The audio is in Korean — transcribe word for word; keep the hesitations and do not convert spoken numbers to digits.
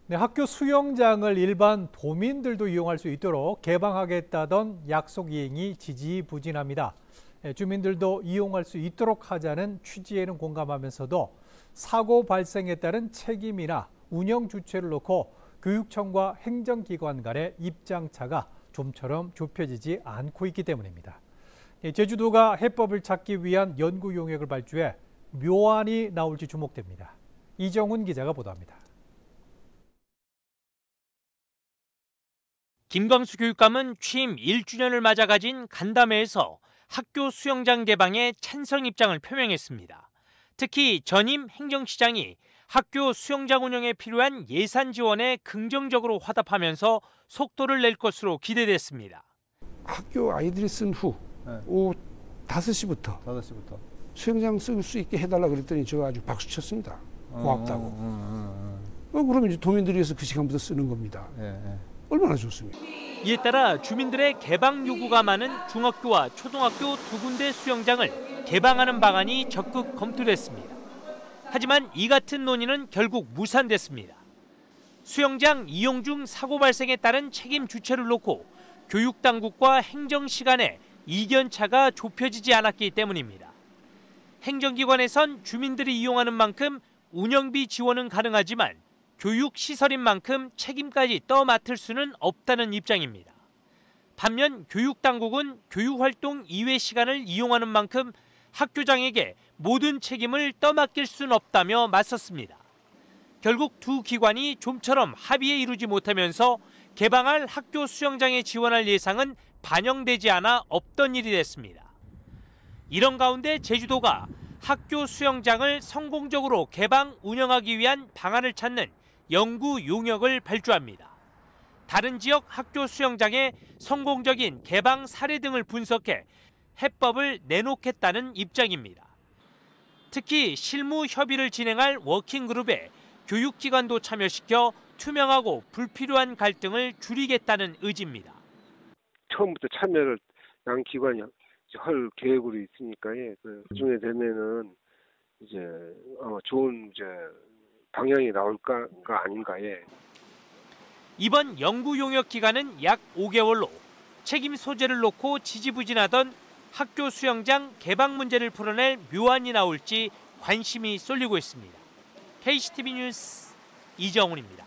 네, 학교 수영장을 일반 도민들도 이용할 수 있도록 개방하겠다던 약속 이행이 지지부진합니다. 주민들도 이용할 수 있도록 하자는 취지에는 공감하면서도 사고 발생에 따른 책임이나 운영 주체를 놓고 교육청과 행정기관 간의 입장차가 좀처럼 좁혀지지 않고 있기 때문입니다. 제주도가 해법을 찾기 위한 연구 용역을 발주해 묘안이 나올지 주목됩니다. 이정훈 기자가 보도합니다. 김광수 교육감은 취임 일 주년을 맞아 가진 간담회에서 학교 수영장 개방에 찬성 입장을 표명했습니다. 특히 전임 행정시장이 학교 수영장 운영에 필요한 예산 지원에 긍정적으로 화답하면서 속도를 낼 것으로 기대됐습니다. 학교 아이들이 쓴 후 네. 오후 다섯 시부터 다섯 시부터 수영장 쓸 수 있게 해달라 그랬더니 제가 아주 박수 쳤습니다. 고맙다고. 어, 어, 어, 어. 어, 그러면 이제 도민들이 위해서 그 시간부터 쓰는 겁니다. 네, 네. 얼마나 좋습니까? 이에 따라 주민들의 개방 요구가 많은 중학교와 초등학교 두 군데 수영장을 개방하는 방안이 적극 검토됐습니다. 하지만 이 같은 논의는 결국 무산됐습니다. 수영장 이용 중 사고 발생에 따른 책임 주체를 놓고 교육당국과 행정시 간의 이견차가 좁혀지지 않았기 때문입니다. 행정기관에선 주민들이 이용하는 만큼 운영비 지원은 가능하지만 교육시설인 만큼 책임까지 떠맡을 수는 없다는 입장입니다. 반면 교육당국은 교육활동 이외 시간을 이용하는 만큼 학교장에게 모든 책임을 떠맡길 수는 없다며 맞섰습니다. 결국 두 기관이 좀처럼 합의에 이루지 못하면서 개방할 학교 수영장에 지원할 예상은 반영되지 않아 없던 일이 됐습니다. 이런 가운데 제주도가 학교 수영장을 성공적으로 개방 운영하기 위한 방안을 찾는 연구 용역을 발주합니다. 다른 지역 학교 수영장의 성공적인 개방 사례 등을 분석해 해법을 내놓겠다는 입장입니다. 특히 실무 협의를 진행할 워킹그룹에 교육기관도 참여시켜 투명하고 불필요한 갈등을 줄이겠다는 의지입니다. 처음부터 참여를 양 기관이 할 계획으로 있으니까 그 중에 되면은 이제 아마 좋은 이제 방향이 나올까가 아닌가. 예. 이번 연구 용역 기간은 약 오 개월로 책임 소재를 놓고 지지부진하던 학교 수영장 개방 문제를 풀어낼 묘안이 나올지 관심이 쏠리고 있습니다. 케이씨티비 뉴스 이정훈입니다.